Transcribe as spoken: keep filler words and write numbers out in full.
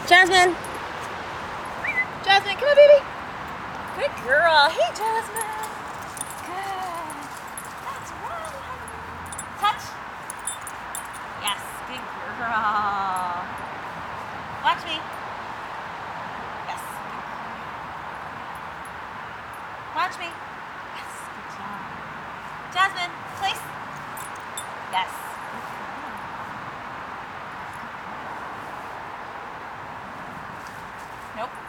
Jasmine. Jasmine, come on, baby. Good girl. Hey, Jasmine. Good. That's right. Touch. Yes, good girl. Watch me. Yes. Watch me. Yes, good job. Jasmine, place. Yes. Nope.